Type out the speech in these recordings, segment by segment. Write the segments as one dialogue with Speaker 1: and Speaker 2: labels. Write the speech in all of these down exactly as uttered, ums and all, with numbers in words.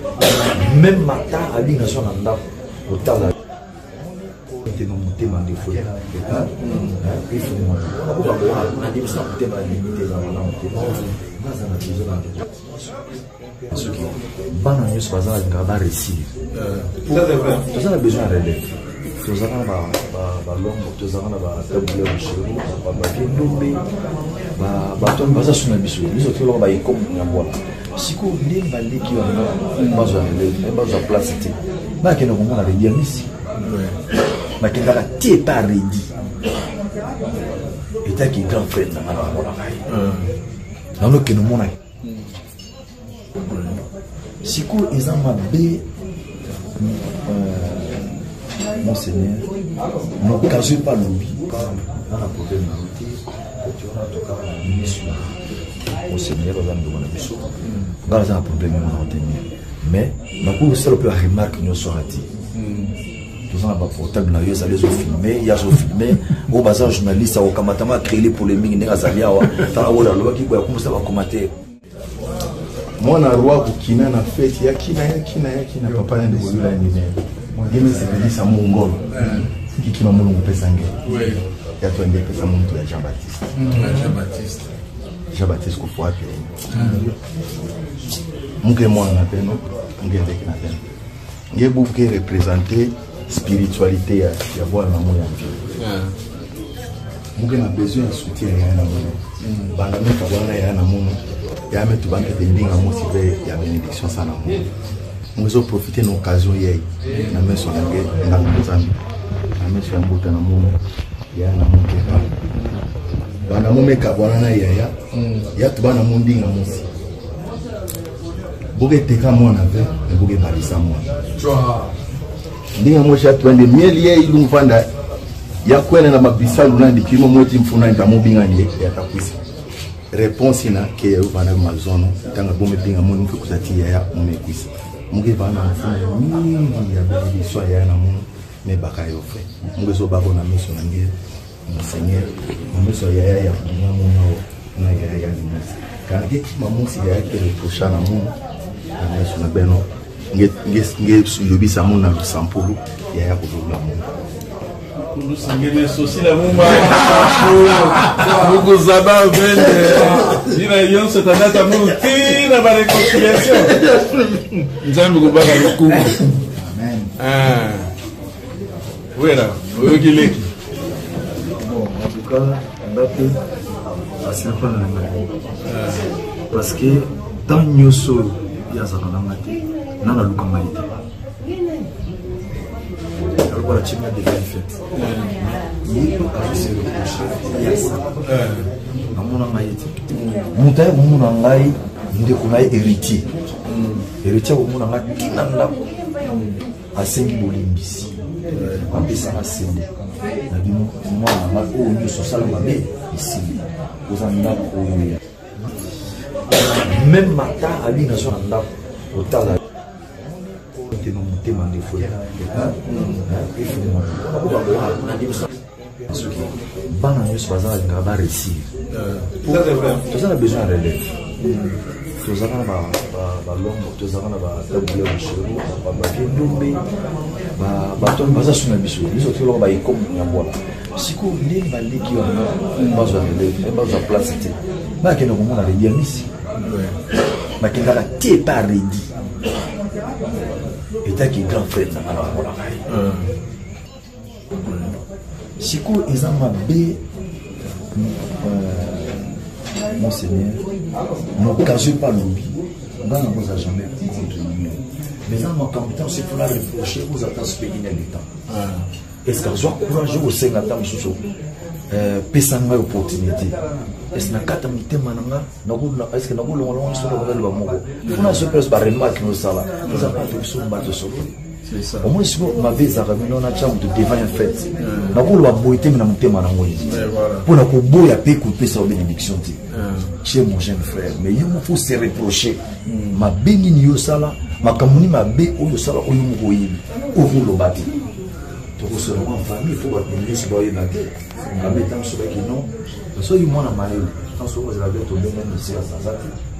Speaker 1: même matin à l'ingation nanda au tala était dans mon thème de fouille hein il faut moi on va voir on a dit ça thème limité dans mon thème dans un épisode parce que bana news pas ça ngaba récit ça a besoin de relève tous ça na ba ba longo tous ça na ba table de chéri ba ba kindombe ba ba to ba ça suna biso biso to lo ba ikom na bola siko ndenge baleki wana bazo relève bazo place te ba ke no komona le yamisi ba ke ngala tie pas ready eta ki grand frère na na bola kai na no ke no mona siko ezama be Monseigneur, ne casez pas l'oubli. Quand on a un problème de route, tu as tout cas la mission. Monseigneur, on a un mission. Quand on a un problème de route, mais ma cour c'est le plus remarque que nous sommes dit. Tout ça n'a pas portable, nous allons les filmer, il y a des filmer. Au bazar journaliste, au Kamatama créé les polémiques, n'est-ce pas Zalia, t'as la loi qui va commencer à commenter.
Speaker 2: Moi na roi kina na fête ya kina ya kina ya kina papa na de la nini. Ngeme sepeli sa mongolo. Kiki mamulu pesa nge. Oui. Ya to nge pesa muntu ya Jean Baptiste. Jean Baptiste. Jean Baptiste ko fwa pe. Muke moi na peno, nge ndeki na peno. Nge buke représenter spiritualité ya ya bwa na moya mvi. Muke na besoin de soutien ya na moya. Bana meka bwana ya na moya. Il y a tout banque de lignes à motiver, il y a bénédiction ça n'a pas. Nous avons profité de l'occasion hier. Nous avons mis sur la guerre, nous avons mis sur la botte dans le monde. Il y a un amour qui est là. Dans le monde qui est là, il y a tout le monde qui est là. Beaucoup de gens qui avaient, mais beaucoup de gens qui ont. Ndinga moja twende mieli ye ilu mfanda ya kwenda na mabisalu na ndikimo mweti mfuna ntamubinga ni ya takwisi. Réponse na ke ya bana mazono tanga bombe pinga moni ko kuzati ya umekwisa muge bana mfano mingi ya bidi so ya na mun me bakayo fe muge so bako na miso na nge Monseigneur miso ya ya ya na mun na ya ya ni kana ke mamusi ya ke reprocha na mun na miso na beno nge nge nge lobisa mun na sampulu ya ya ko la mun nous singene sosi la mumba nous zaba vende ina yon setanata multi na ba réconciliation nzambe ko baka luku amen ah voilà oyokileki
Speaker 1: bon en tout cas ndape asiapa na parce que dans nyoso ya zakana mate nana luka maite voilà, tu m'as déjà fait. Il faut se reprocher. Mon amaïti. Mon taille, mon amaï, nous devons héritier. Héritier, mon amaï, qui n'a pas. À cinq bolimbis. À baisser à cinq. La vie, moi, ma oh, nous sommes salés ici. Vous en avez oh, même matin, à l'ingation, on a au talent. Dans mon thème de fouille hein il faut moi on va voir on a dit ça parce que bana news pas ça ngaba récit tout ça a besoin de relève tout ça na ba ba longo tout ça na ba table de chéri ba ba kindombe ba ba to ba ça suna biso biso to lo ba ikom na bola siko ndenge baleki wana bazo relève bazo place te ba ke no komona le yamisi ba ke ngala tie pas ready et qui grand frère na na bola kai siko ezama be Monseigneur ne casez pas l'oubli on ne vous a jamais contre lui mais en compétence il faut la reprocher aux attaques pays l'état est-ce que vous avez courage au sein de la table sous pesanga opportunité est-ce que nakata mitema nanga nakula est-ce que nakula ngolo solo ba ba moko funa se pèse par remarque no sala vous avez pas sur ba solo c'est ça au moins si vous m'avez zarami on a chambre de devant en fait nakula ba boité na mitema nango yi pour na ko boya pe ko pesa o bénédiction ti chez mon jeune frère mais il faut se reprocher ma bengi ni yo sala makamuni ma be o yo sala o yo moko yi o vous lo bati to ko solo en famille faut ba ministre boye na ke na betam so ba ki non so you want to marry, quand vous avez tout le monde ici à Sazati,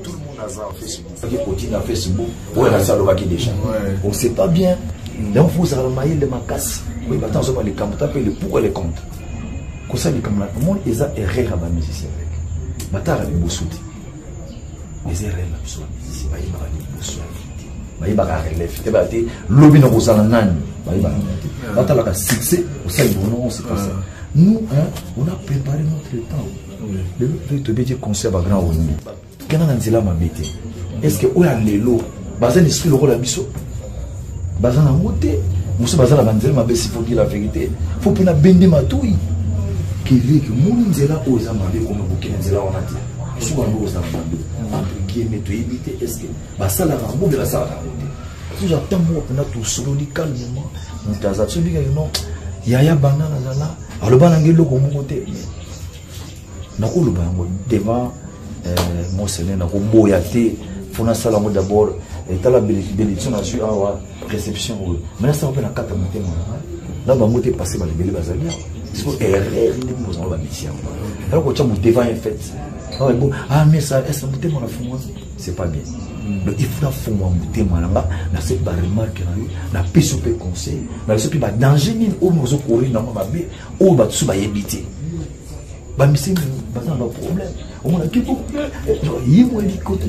Speaker 1: tout le monde a ça en Facebook. Qui continue à Facebook, où est la salle qui déjà. On ne sait pas bien. Donc vous avez maillé les macasses. Oui, maintenant on va les campes, les pour et les comptes. Comme ça, les campes, le monde est erreur à la musicien. Maintenant, il y a des beaux soutiens. Les erreurs là, ils sont musiciens. Il y a des beaux soutiens. Il y a des relèves. Il y a des lobbies dans vos salons. Il y a des relèves. Succès, au sein de nous, c'est pas ça. Nous, hein, on a préparé notre temps. Le fait de dire concert à grand haut. Quand on a dit là, est-ce que où y a les lots? Bazan est le rôle à Bissot. Bazan a monté. Moussa Bazan a vendu ma baisse, il faut dire la vérité. Il faut qu'on a bendé ma touille. Qui veut que mon Nzela aux Amabé comme vous qui Nzela on a dit. Souvent nous aux Amabé. Entre guillemets, tu éviter, est-ce que ça la rambo de la salle à monter. Si j'attends moi, on a tout solo, calmement. On t'a dit, celui qui a non, Yaya Banana là. Alors, le banangelo comme mon côté. Nako le bango devant mon seigneur nako boyaté fona sala mo d'abord et ta la bénédiction a su avoir réception mais ça on peut la carte monter moi là ba monter passer ba libérer bazalia c'est pour erreur ni nous on va mission alors quand tu me devant en fait ah bon ah mais ça est-ce monter mon affaire c'est pas bien donc il faut la fond monter moi là na cette ba remarque na na pisse pe conseil na ce puis ba danger ni au nous courir na ma bé ou ba tsu ba yebité ba misi ba ça un problème on a tout il moi dit côté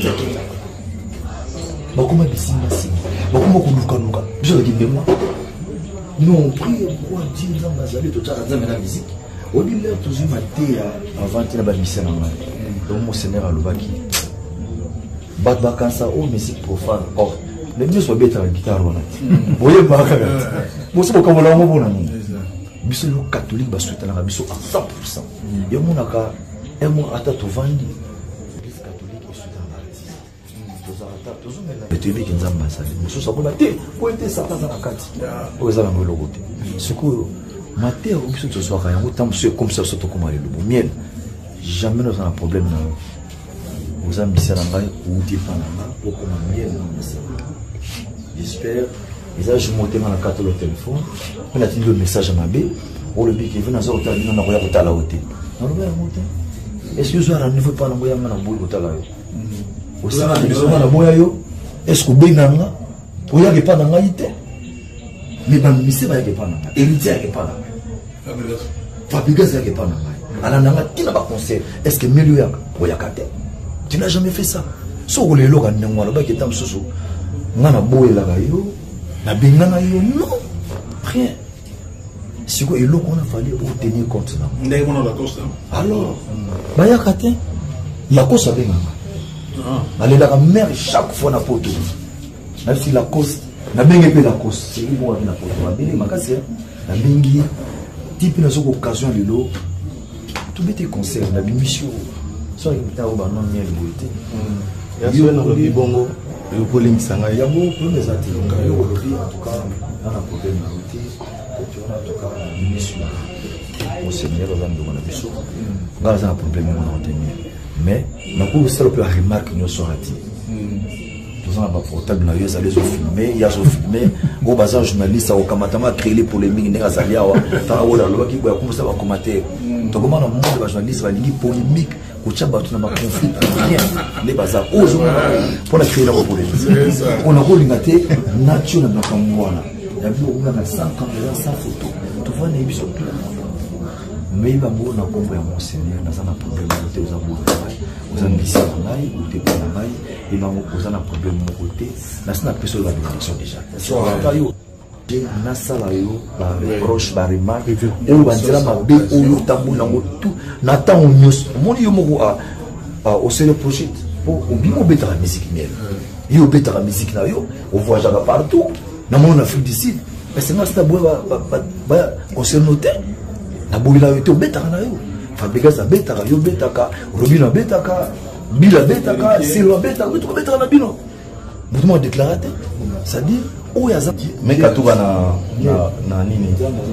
Speaker 1: ba comment bisi basi ba comment ko luka luka je dis mais moi nous on prie pour dire dans bazali tout ça dans la musique au dit là toujours maté avant que ba misi na moi donc mon seigneur a lobaki ba ba kansa o musique profane or les mieux soit bête la guitare on a voyez ba ka mo se ko ko la mo bona ni biso le catholique ba souhaiter la biso à cent pour cent et mon aka et mon ata to vandi l'église catholique est souhaiter l'artiste to zarata to zumela et tu veux que nzamba ça biso ça ko maté ko était ça dans la carte o za ba ngolo côté siko maté o biso to so ka yango tam c'est comme ça surtout comme le miel jamais nous avons un problème là vous ambitionnez ngai ou dépendant ou comme miel j'espère. Et ça, je monte dans la carte de téléphone. On a dit le message à ma bé. On le dit qu'il veut dans un hôtel. On a regardé à la hôtel. On a regardé est-ce que vous avez un niveau pas dans le hôtel? Vous avez un niveau dans le hôtel? Est-ce que vous avez un niveau dans le hôtel? Vous avez un niveau mais vous avez un niveau dans le hôtel. Héritier n'est pas là. Fabrigas n'est pas là. Alors, tu n'as pas conseil. Est-ce que milieu est là? Tu n'as jamais fait ça. Si vous voulez le faire, vous avez un niveau. Vous avez un niveau. La bengana yo non rien si quoi il qu'on a fallu pour tenir compte là alors bah ya kate la cause avec maman allez la mère chaque fois na poto même si la cause na bengue pe la cause c'est lui moi na poto na bengue makasi na bengue type na soko occasion lelo tout bête concert na bimission soit il ta ba non miel boité ya so na bi bongo le problème ça il y a beaucoup de choses à dire en tout cas on a un problème à côté en tout cas mission au Seigneur dans le mission on a un problème à retenir mais on a aussi la remarque nous sera dit nous on a pas portable na yo allez au filmer il y a au filmer au bazar journaliste au kamatama créer les polémiques n'est azalia wa ta ola lo ki ba comme ça va commenter to comment na monde ba journaliste va ligue polémique kuchaba tuna ma conflit rien les bazar aujourd'hui pour la créer la polémique on a relingaté nature na kamwana ya bi on a cent caméras sans photo tu vois les biso mais il va mourir dans le mon Seigneur dans un problème côté aux amours aux ambitions naï ou t'es pas naï il va mourir dans un problème mon côté là c'est la personne la bénédiction déjà na sala yo ba reproche ba remarque ou ba dira ma be ou yo tambu na tout na temps nyos moni yo moko a au sérieux projet pour au bimo beta la musique miel yo beta la musique na yo on voyage partout na mon Afrique du Sud mais c'est moi c'est bois ba ba concerne noté na boila yo to beta na yo fabriquer ça beta yo beta ka robina beta ka bila beta ka silo beta ko to beta na bino mutumo déclaré ça dit où y a ça
Speaker 2: mais quand tu vas na na na nini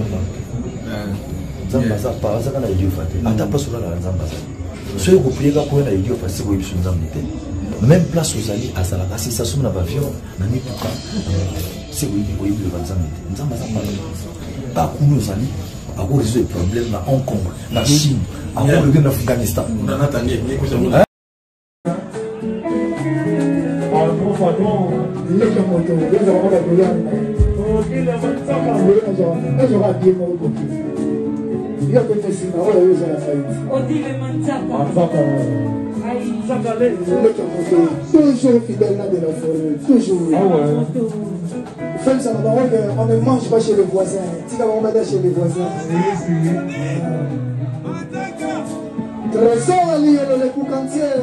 Speaker 1: nzamba za pa za kana idio fate ata pas sur la nzamba za so yo kopieka ko na idio fate ko ibisu nzamba te même place aux alliés à sala si ça somme na avion na mituka c'est oui ko ibisu nzamba te nzamba za pa pas kunu aux alliés à cause des problèmes na Hong Kong na Chine à cause de l'Afghanistan on en attendait
Speaker 3: leka moto ezaka kaka koyanga ezaka bie moko koki yo kote nsima oyo oyo ezala faillite leka moto toujours fidèle na de la forêt toujours Femme, ça va on ne mange pas chez les voisins. Tu vas on mettre chez les voisins. Trésor ali le coucantier.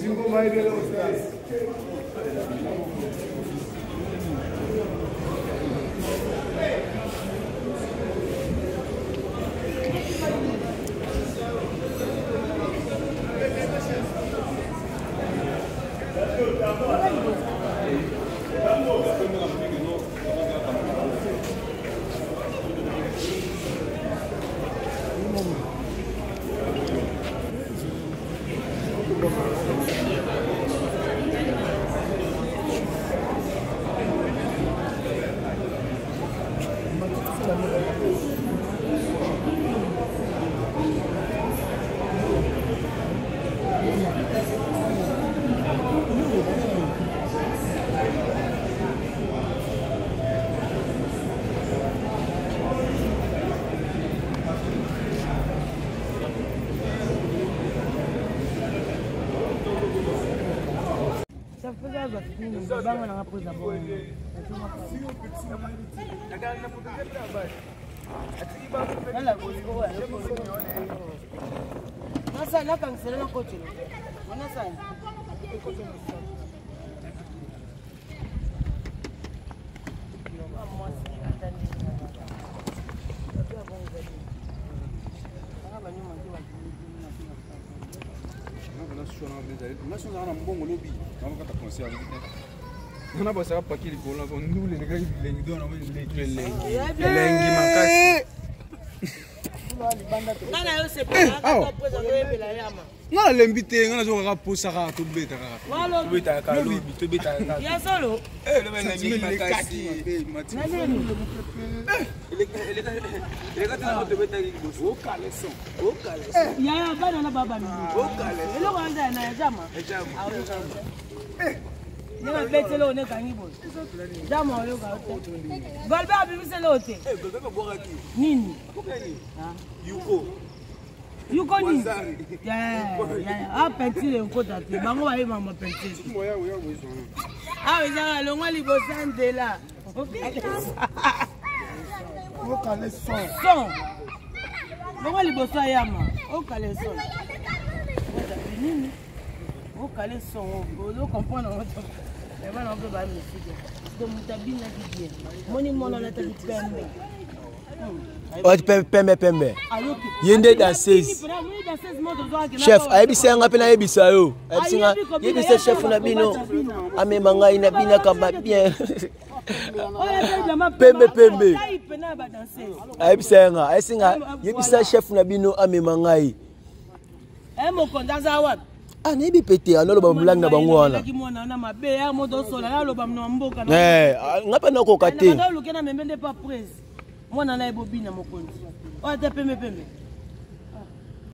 Speaker 4: On a passé à paquet de cola, on nous les gars, les deux, on a vu les lengi, lengi makasi. Non, l'invité, on a joué à poser à tout bête. Tout bête à Kalobi, tout bête à Kalobi.
Speaker 5: Y'a solo.
Speaker 4: Eh, le mec lengi makasi. Les gars, tu as tout bête à Kalobi. Au caleçon, au caleçon.
Speaker 5: Il y a un ban dans la baba.
Speaker 4: Au caleçon.
Speaker 5: Et là, on a un jama.
Speaker 4: Eh.
Speaker 5: Ne va péter l'eau, ne gagne pas. Jama, on va péter. Golba a vu ce loté.
Speaker 4: Eh, Golba va boire qui?
Speaker 5: Nini.
Speaker 4: Yuko.
Speaker 5: Yuko ni. Yeah, yeah. Ah, petit le Yuko tati. Bango va y maman petit. Ah, mais ça, le moi libosan de là. Ok.
Speaker 3: Au caleçon.
Speaker 5: Son. Le moi libosan yama. Au caleçon. Nini. Au caleçon. Vous comprenez notre. Mais moi on peut pas me dire. Donc mutabina qui bien. Moni mona na tabiti pembe.
Speaker 6: Oh, pembe pembe. Yende danseuse. Chef, ayebisa nga pena ayebisa yo. Ayebisa nga yebisa chef na bino. Amema ngai na bina kamba bien. Pembe pembe. Ayebisa nga, ayebisa nga yebisa chef na bino amema ngai.
Speaker 5: Eh mo kondaza wapi?
Speaker 6: Ah, nebi pété, alors le bamulang na bango wana. Eh, ngapa na ko kate.
Speaker 5: Moi, on a un bobine à mon compte. Oh, t'es pembe pembe.